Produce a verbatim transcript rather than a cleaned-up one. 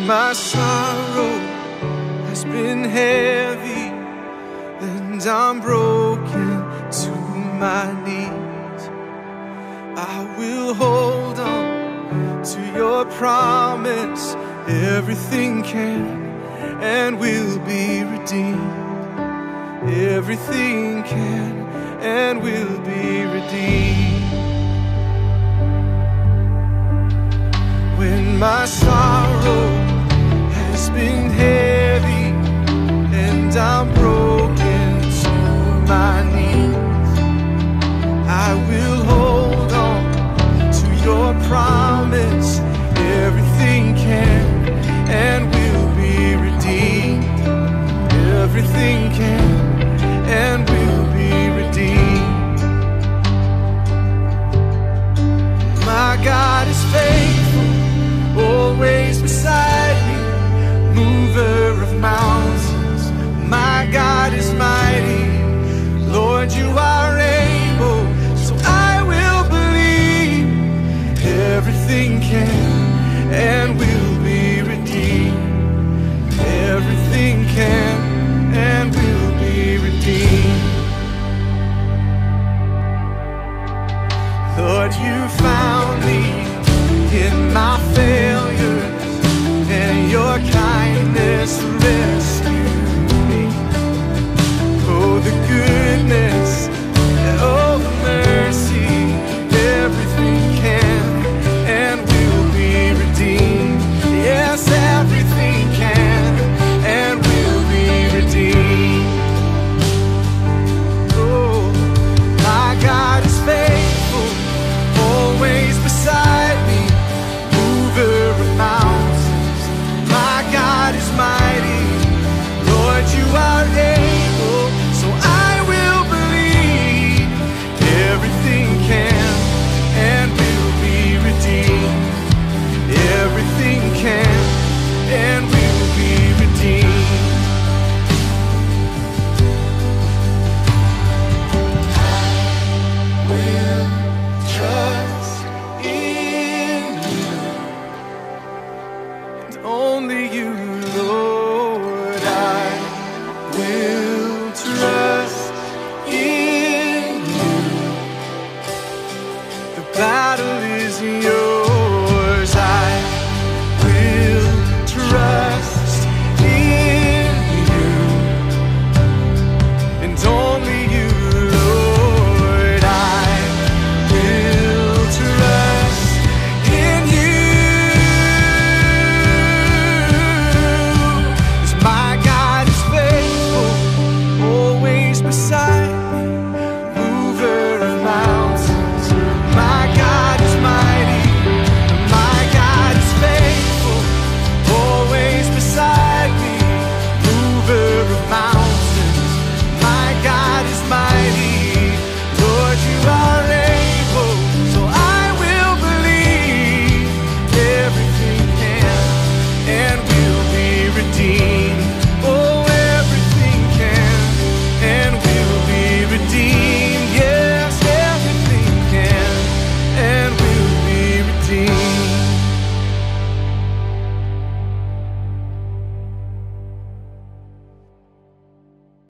my sorrow has been heavy and I'm broken to my knees, I will hold on to your promise. Everything can and will be redeemed. Everything can and will be redeemed. When my sorrow has been heavy and I'm broken to my knees, I will hold on to your promise. Everything can and will be redeemed. Everything can and will be redeemed. My God is faithful, always beside me, mover of mountains. My God is mighty, Lord, you are able, so I will believe. Everything can and will be redeemed. Everything can and will be redeemed. Lord, you